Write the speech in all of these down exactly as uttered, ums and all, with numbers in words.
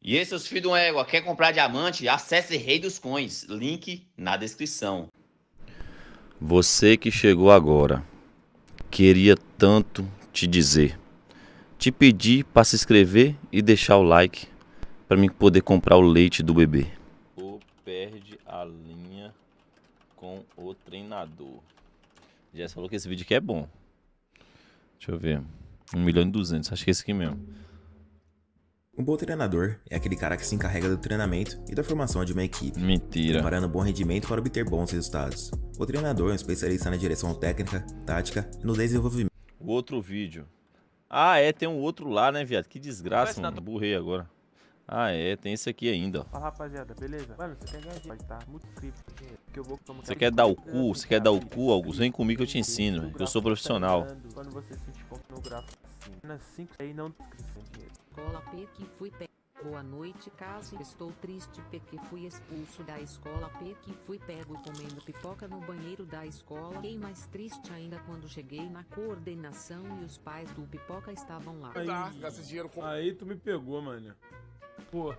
E aí, seus filhos de uma égua, quer comprar diamante? Acesse Rei dos Coins, link na descrição. Você que chegou agora, queria tanto te dizer, te pedir para se inscrever e deixar o like para mim poder comprar o leite do bebê. Ou perde a linha com o treinador. Jess falou que esse vídeo aqui é bom. Deixa eu ver. um milhão e duzentos, acho que é esse aqui mesmo. Um bom treinador é aquele cara que se encarrega do treinamento e da formação de uma equipe, Mentira. preparando bom rendimento para obter bons resultados. O treinador é um especialista na direção técnica, tática e no desenvolvimento. O outro vídeo. Ah, é, tem um outro lá, né, viado? Que desgraça, mano. Burrei agora. Ah, é, tem esse aqui ainda, ó. Fala, rapaziada, beleza? Mano, você quer ganhar dinheiro, tá? Muito cripto. Que eu vou tomar. Você quer dar o cu? Você quer dar o cu, Augusto? Vem comigo que eu te ensino. Eu sou profissional. Quando você sentir conta no gráfico assim. Nas cinco aí não descrição dinheiro. Escola P que fui pego. Boa noite, caso estou triste porque fui expulso da escola P que fui pego comendo pipoca no banheiro da escola. Fiquei mais triste ainda quando cheguei na coordenação e os pais do pipoca estavam lá. Aí, gasta dinheiro com... aí tu me pegou, mano. Pô.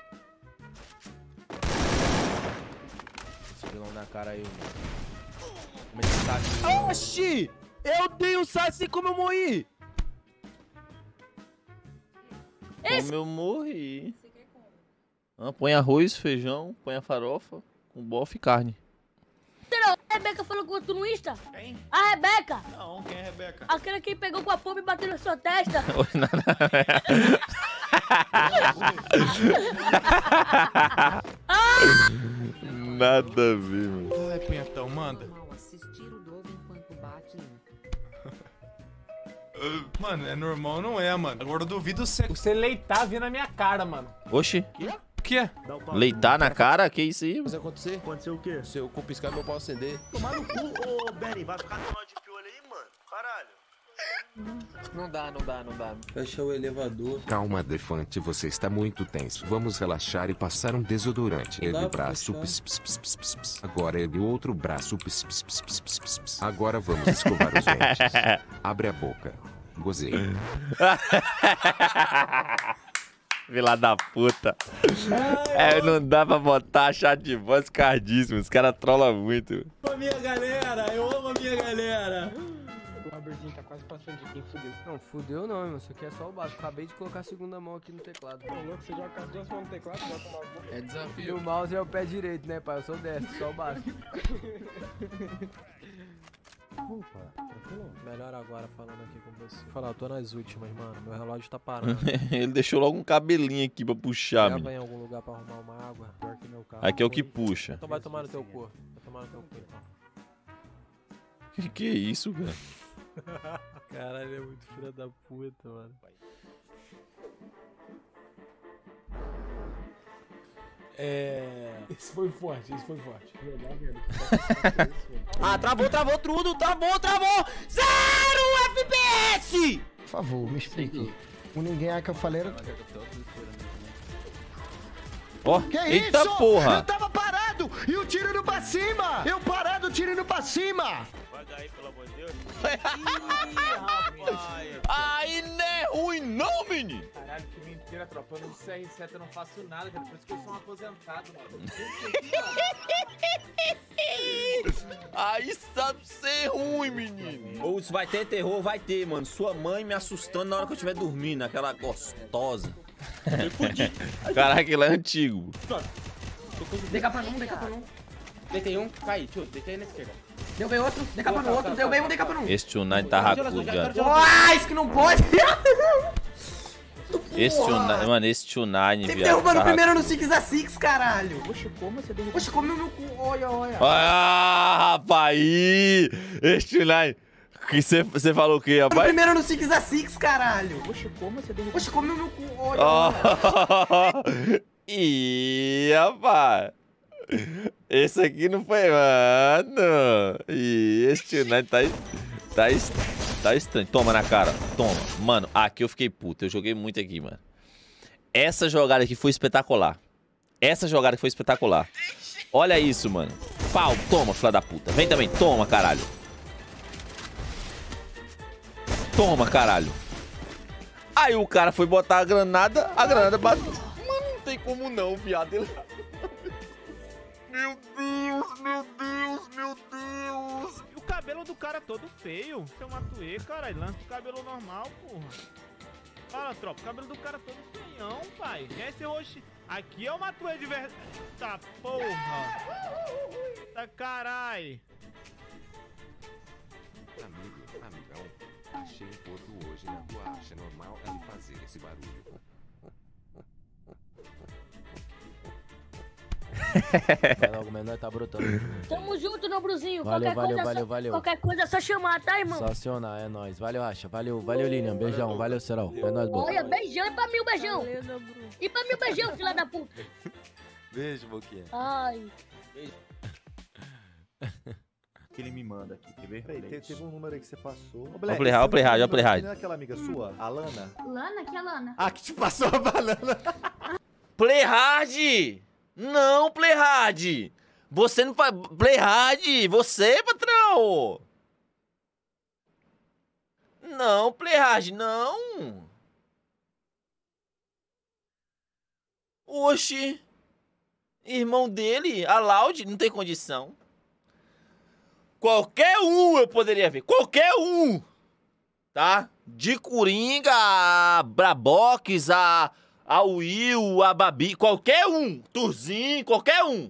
Esse vilão na cara aí, mano. Como é que tá aqui? Oxi! Eu dei um saci como eu morri! Como eu morri. Ah, põe arroz, feijão, põe a farofa, com bofe e carne. A Rebeca falou com tu no Insta? Quem? A Rebeca! Não, quem é Rebeca? Aquela que pegou com a pomba e bateu na sua testa. Nada a ver, mano. Ai, punhetão, manda. Mal assistir o Doug enquanto bate um. Mano, é normal, não é, mano. Agora eu duvido você... Você leitar vindo na minha cara, mano. Oxi, O quê? leitar na cara? Que isso aí? Vai acontecer? Aconteceu o quê? Se eu piscar, meu pau acender. Tomar no cu, ô Benny, vai ficar tomando de piolho aí, mano. Caralho. Não dá, não dá, não dá. Fecha o elevador. Calma, Defante, você está muito tenso. Vamos relaxar e passar um desodorante. Não dá Ele pra braço, fechar. pss, pss, pss, pss, pss. Agora ele outro braço, pss, pss, pss, pss, pss, pss, pss. Agora vamos escovar os dentes. Abre a boca. Gozei. Vila da puta. É, não dá pra botar chat de voz cardíssimo. Os caras trollam muito. Amo a minha galera, eu amo a minha galera. O Robertinho tá quase passando de quem fudeu. Não, fudeu não, irmão. Isso aqui é só o básico. Acabei de colocar a segunda mão aqui no teclado. Ô, louco, você joga as duas mãos no teclado, vai tomar o É E desafio. o mouse é o pé direito, né, pai? Eu sou destro, só o básico. Opa, tranquilo? Melhor agora falando aqui com você. Falar, eu tô nas últimas, mano. Meu relógio tá parando. Ele deixou logo um cabelinho aqui pra puxar, Leva menino. em algum lugar pra arrumar uma água. Pior que meu carro. Aqui é o que foi. puxa. Então vai tomar no teu cu. Vai tomar no teu cu, então. Que que é isso, cara? Caralho, é muito filha da puta, mano. É... Esse foi forte, esse foi forte. Ah, travou, travou tudo, travou, travou! Zero F P S! Por favor, me explique. O ninguém é que eu falei era... Ó, Que eita isso? porra! Eu tava parado e o tiro indo pra cima! Eu parado, o tiro indo pra cima! Vai daí, pelo amor de Deus. Aí não é ruim não, menino! Caralho, que mentira, tropa. Eu não sei R sete, eu não faço nada, velho. Por isso que eu sou um aposentado, mano. Aí sabe ser ruim, menino! Ou se vai ter terror, vai ter, mano. Sua mãe me assustando na hora que eu estiver dormindo, aquela gostosa. Caraca, ele é antigo. D K pra um, D K pra um. Deitei um, cai, tio. Deitei na esquerda. Deu bem outro, D K pra outro. Deu bem um, D K pra um. Esse Tonight tá racudado. Ah, isso que não pode. Esse Tonight, mano, esse Tonight, Você me viado. derrubando tá primeiro no six a six, caralho. Oxe, como você derrubou? Oxe, comeu meu cu. Olha, olha. Ah, rapaz, aí, esse Tonight. Que você falou o quê, rapaz? Primeiro no six a six, caralho. Oxe, como você derrubou? Oxe, comeu meu cu. Olha, olha. Oh, ih, rapaz. Esse aqui não foi, mano. E esse Tonight tá, tá, tá estranho. Toma na cara, toma. Mano, aqui eu fiquei puto. Eu joguei muito aqui, mano. Essa jogada aqui foi espetacular. Essa jogada aqui foi espetacular. Olha isso, mano. Pau, toma, filha da puta. Vem também, toma, caralho. Toma, caralho. Aí o cara foi botar a granada, a granada bateu. Mano, tem como não, viado. Ele... Meu Deus, meu Deus, meu Deus. E o cabelo do cara todo feio. Seu Matuê, caralho. Lança o cabelo normal, porra. Fala, tropa. O cabelo do cara todo feião, pai. Quem é esse roxo? Aqui é o Matuê de verdade. Tá, porra. Tá, carai. Amigo, amigão, achei um porco hoje na tua acha normal ele fazer esse barulho. Logo, o menor tá brotando. Tamo junto, meu bruzinho. Valeu, qualquer valeu, coisa, valeu, só, valeu. Qualquer coisa é só chamar, tá, irmão? Só acionar, é nóis. Valeu, Acha. Valeu, valeu, Lilian. Beijão, valeu, Serol. É nóis, bom. Olha, beijão. E pra mim o beijão. E pra mim o beijão, filha da puta. Beijo, Boquinha. Ai. Que ele me manda aqui, quer ver? Peraí, teve, teve um número aí que você passou. Ó o Playhard, ó o Playhard, ó o Playhard. Não é aquela amiga sua, a Lana? Lana? Que é Lana? Ah, que te passou a banana. Playhard! Não, Playhard! Você não faz... Playhard! Você, patrão! Não, Playhard, não! Oxi! Irmão dele, a Loud, não tem condição. Qualquer um eu poderia ver. Qualquer um! Tá? De Coringa, a Brabox, a, a Will, a Babi. Qualquer um. Turzinho, qualquer um.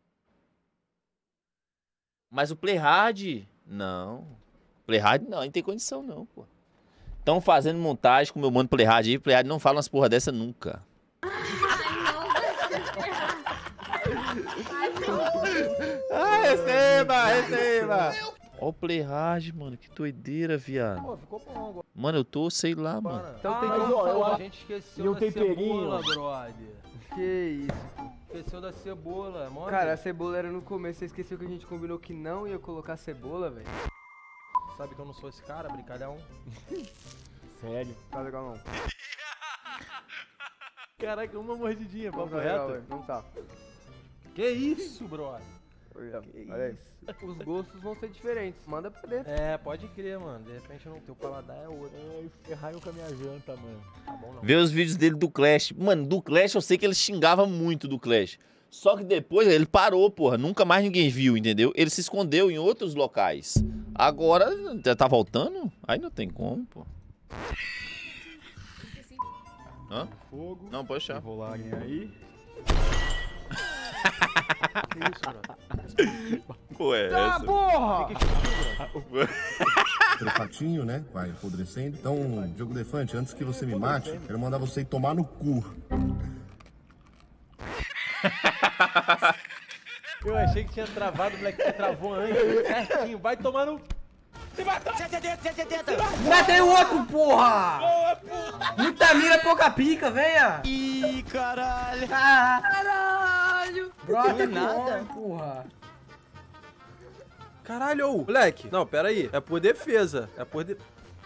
Mas o Playhard, não. Playhard não, não tem condição não, pô. Estão fazendo montagem com o meu mano Playhard aí. Playhard não fala umas porra dessa nunca. Ah, receba, receba. Ó o Playhard, mano, que doideira, viado. Pô, ficou bom agora. Mano, eu tô, sei lá, mano. Então tem Ah, como ó, eu falar. acho- A gente esqueceu E o da temperinho? cebola, brother. Que isso? Esqueceu da cebola, mano. Cara, a cebola era no começo, você esqueceu que a gente combinou que não ia colocar cebola, velho? Sabe que eu não sou esse cara, brincalhão? Sério? Tá legal não. Caraca, uma mordidinha, Não papo tá legal, reto. velho, não tá. Que isso, brother? Olha, olha aí. Os gostos vão ser diferentes, manda pra dentro. É, pode crer, mano. De repente não, teu paladar é outro. Ai, ferraram com a minha janta, mano. Tá bom não. Vê os vídeos dele do Clash. Mano, do Clash eu sei que ele xingava muito do Clash. Só que depois ele parou, porra. Nunca mais ninguém viu, entendeu? Ele se escondeu em outros locais. Agora, já tá voltando? Aí não tem como, pô. Hã? Fogo. Não, pode deixar. Rolarem aí. Que isso, brother? Pô, é Tá, essa? porra! Trepatinho, né? Vai apodrecendo. Então, Diogo Defante, antes que você me mate, quero mandar você ir tomar no cu. Eu achei que tinha travado, o Black travou antes. Certinho, vai tomar no... Se matou! Matei o outro, porra! Muita mira, pouca pica, venha! Ih, caralho! Caralho! Brota com nada. homem, porra! Caralho, ô, moleque. Não, pera aí. É por defesa. É por de...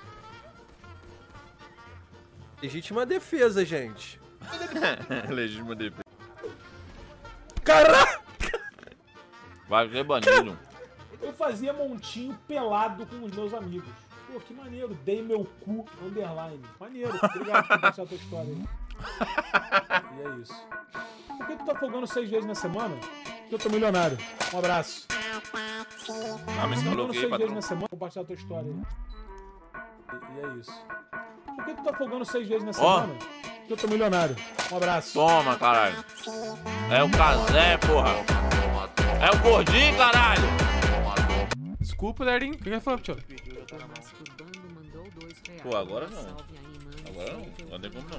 Legítima defesa, gente. Legítima defesa. Caraca! Vai ser banido. Eu fazia montinho pelado com os meus amigos. Pô, que maneiro. Dei meu cu underline. Maneiro. Obrigado por contar a tua história aí. E é isso. Por que tu tá folgando seis vezes na semana? Porque eu tô milionário. Um abraço. Ah, mas Folgando coloquei, seis vezes patrão. na semana. Compartilhar a tua história aí. E, e é isso. Por que tu tá folgando seis vezes na semana? Porque eu tô milionário. Um abraço. Toma, caralho. É o Casé, porra. É o gordinho, caralho. Desculpa, Lerdinho. O que ele falou, tio? Pô, agora não. Agora não. Não tem como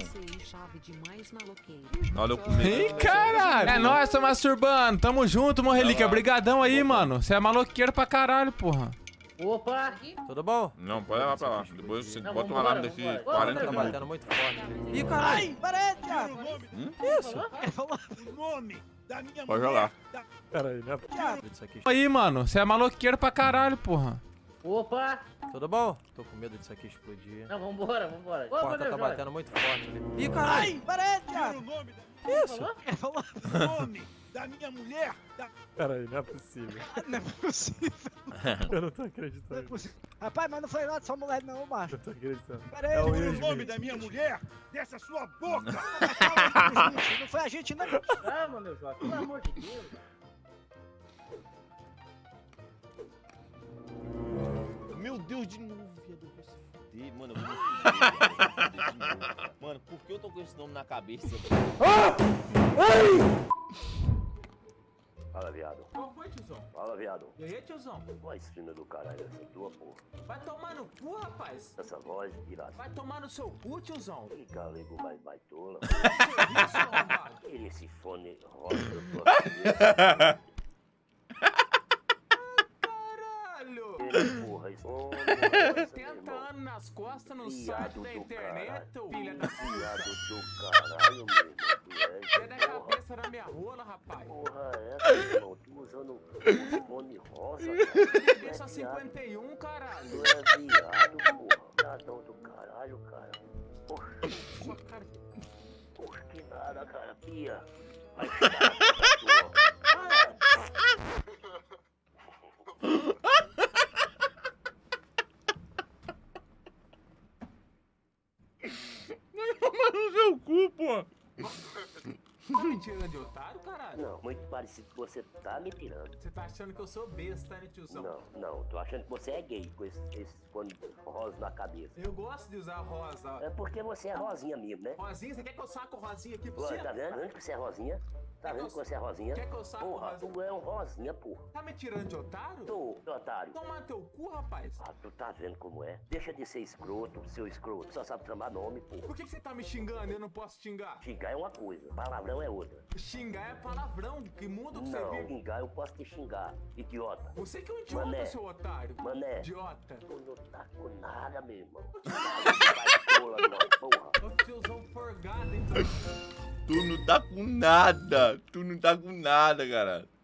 não. Olha o comigo. Ih, caralho! É nóis, tô masturbando. Tamo junto, mano, Relíquia. Brigadão aí, mano. Você é maloqueiro pra caralho, porra. Opa! Tudo bom? Não, pode levar pra lá. Depois você Não, bota um vambora, alarme daqui vambora. quarenta Tá minutos. batendo muito forte. Ih, caralho! Parei, Thiago! Hum? Isso? o nome da minha Pode rolar. Pera aí, né? Isso aqui. Aí, mano. Você é maloqueiro pra caralho, porra. Opa! Tudo bom? Tô com medo disso aqui explodir. Não, vambora, vambora. A porta tá batendo muito forte. Ih, caralho! Parei, Thiago! Isso? o nome da minha mulher. Da... Peraí, não é possível. Não é possível. Eu não tô acreditando. Não é possível. Rapaz, mas não foi nada, sua mulher não, macho. Eu tô acreditando. Peraí, É o o Will nome Smith. da minha mulher dessa sua boca. Não foi a gente, não. Calma, meu jovem, pelo amor de Deus. Meu Deus, de novo, viado. Eu vou se fuder, mano. Eu vou me fuder, eu vou me fuder de novo. Mano, por que eu tô com esse nome na cabeça? Ah! Ai! Fala, viado. Qual foi, tiozão? Fala, viado. E aí, tiozão? Voz fina do caralho, essa tua porra. Vai tomar no cu, rapaz. Essa voz, pirata. Vai tomar no seu cu, tiozão. Que galego mais baitola. Isso, arrombado. Tira esse fone rosa da tua cabeça. Caralho. Ele, porra, isso. oitenta anos nas costas no site da internet, filha da puta. Viado do caralho, meu irmão. Tira a cabeça na minha rola, rapaz. Porra, é essa, irmão? Tu usando um fone rosa, cara. Cabeça cinquenta e um, caralho. Tu é viado, porra. Viadão do caralho, cara. Porra. Porra, que nada, cara. Pia. Vai ficar Vai tomar no seu cu, pô. Tá me tirando de otário, caralho? Não, muito parecido que você tá me tirando. Você tá achando que eu sou besta, né, tiozão? Não, não, tô achando que você é gay com esse, esse fone rosa na cabeça. Eu gosto de usar rosa. É porque você é rosinha mesmo, né? Rosinha? Você quer que eu saque o rosinha aqui pra Ué, você? tá vendo? Tá vendo que você é rosinha? Tá vendo que você é rosinha? Quer que eu saque o Porra, rosinha? tu é um rosinha, porra. Tá me tirando de otário? Tô, otário. Toma teu cu, rapaz. Ah, tu tá vendo como é? Deixa de ser escroto, seu escroto. Só sabe chamar nome, porra. Por que, que você tá me xingando e eu não posso xingar? Xingar é uma coisa, palavrão é outra. Xingar é palavrão, que mundo que Não, você vive. xingar eu posso te xingar, idiota. Você que é um idiota, Mané. seu otário. Mané. Idiota. Tu não tá com nada, meu irmão. Vai tola, porra. Ô tiozão forgado, então. Tu não tá com nada. Tu não tá com nada, cara.